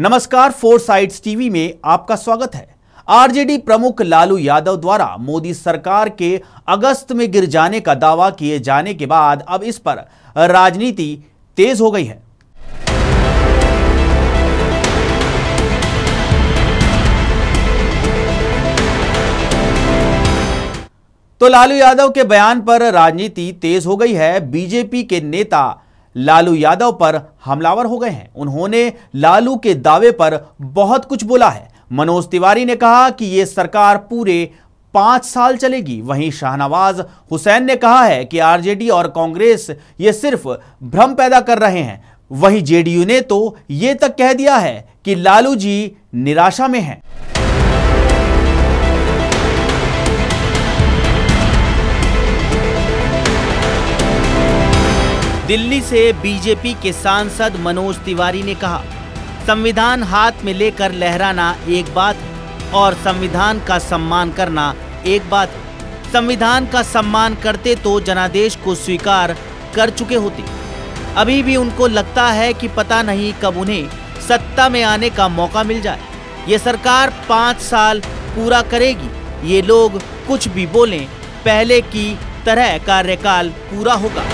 नमस्कार, four sides TV में आपका स्वागत है। आरजेडी प्रमुख लालू यादव द्वारा मोदी सरकार के अगस्त में गिर जाने का दावा किए जाने के बाद अब इस पर राजनीति तेज हो गई है। तो लालू यादव के बयान पर राजनीति तेज हो गई है। बीजेपी के नेता लालू यादव पर हमलावर हो गए हैं। उन्होंने लालू के दावे पर बहुत कुछ बोला है। मनोज तिवारी ने कहा कि यह सरकार पूरे 5 साल चलेगी। वहीं शाहनवाज हुसैन ने कहा है कि आरजेडी और कांग्रेस ये सिर्फ भ्रम पैदा कर रहे हैं। वहीं जेडीयू ने तो ये तक कह दिया है कि लालू जी निराशा में हैं। दिल्ली से बीजेपी के सांसद मनोज तिवारी ने कहा, संविधान हाथ में लेकर लहराना एक बात है और संविधान का सम्मान करना एक बात है। संविधान का सम्मान करते तो जनादेश को स्वीकार कर चुके होते। अभी भी उनको लगता है कि पता नहीं कब उन्हें सत्ता में आने का मौका मिल जाए। ये सरकार 5 साल पूरा करेगी। ये लोग कुछ भी बोलें, पहले की तरह कार्यकाल पूरा होगा।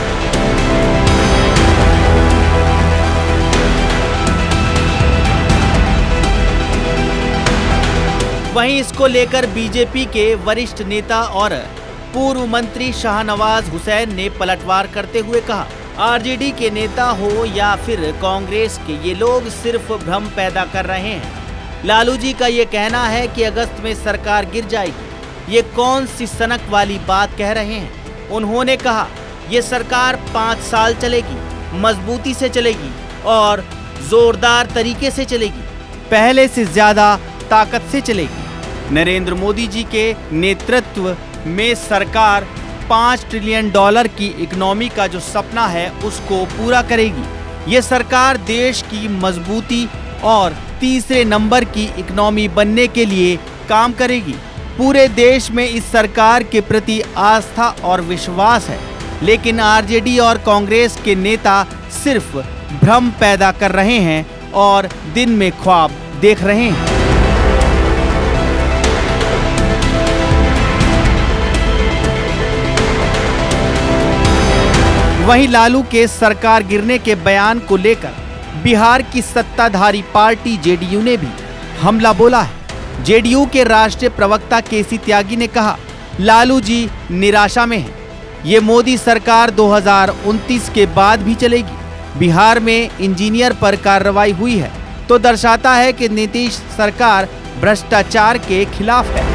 वहीं इसको लेकर बीजेपी के वरिष्ठ नेता और पूर्व मंत्री शाहनवाज हुसैन ने पलटवार करते हुए कहा, आरजेडी के नेता हो या फिर कांग्रेस के, ये लोग सिर्फ भ्रम पैदा कर रहे हैं। लालू जी का ये कहना है कि अगस्त में सरकार गिर जाएगी। ये कौन सी सनक वाली बात कह रहे हैं। उन्होंने कहा, ये सरकार 5 साल चलेगी, मजबूती से चलेगी और जोरदार तरीके से चलेगी, पहले से ज्यादा ताकत से चलेगी। नरेंद्र मोदी जी के नेतृत्व में सरकार $5 ट्रिलियन की इकोनॉमी का जो सपना है उसको पूरा करेगी। ये सरकार देश की मजबूती और तीसरे नंबर की इकोनॉमी बनने के लिए काम करेगी। पूरे देश में इस सरकार के प्रति आस्था और विश्वास है, लेकिन आरजेडी और कांग्रेस के नेता सिर्फ भ्रम पैदा कर रहे हैं और दिन में ख्वाब देख रहे हैं। वहीं लालू के सरकार गिरने के बयान को लेकर बिहार की सत्ताधारी पार्टी जेडीयू ने भी हमला बोला है। जेडीयू के राष्ट्रीय प्रवक्ता केसी त्यागी ने कहा, लालू जी निराशा में हैं। ये मोदी सरकार 2029 के बाद भी चलेगी। बिहार में इंजीनियर पर कार्रवाई हुई है तो दर्शाता है कि नीतीश सरकार भ्रष्टाचार के खिलाफ है।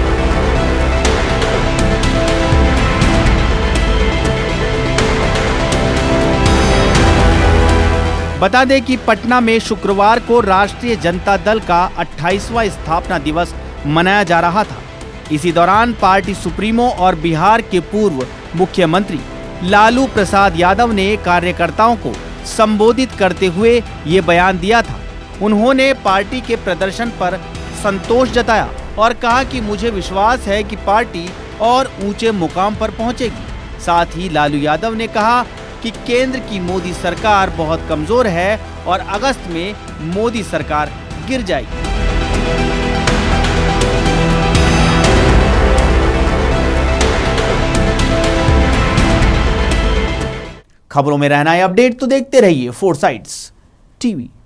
बता दें कि पटना में शुक्रवार को राष्ट्रीय जनता दल का 28वां स्थापना दिवस मनाया जा रहा था। इसी दौरान पार्टी सुप्रीमो और बिहार के पूर्व मुख्यमंत्री लालू प्रसाद यादव ने कार्यकर्ताओं को संबोधित करते हुए ये बयान दिया था। उन्होंने पार्टी के प्रदर्शन पर संतोष जताया और कहा कि मुझे विश्वास है कि पार्टी और ऊंचे मुकाम पर पहुंचेगी। साथ ही लालू यादव ने कहा कि केंद्र की मोदी सरकार बहुत कमजोर है और अगस्त में मोदी सरकार गिर जाएगी। खबरों में रहना है अपडेट तो देखते रहिए फोर साइड्स टीवी।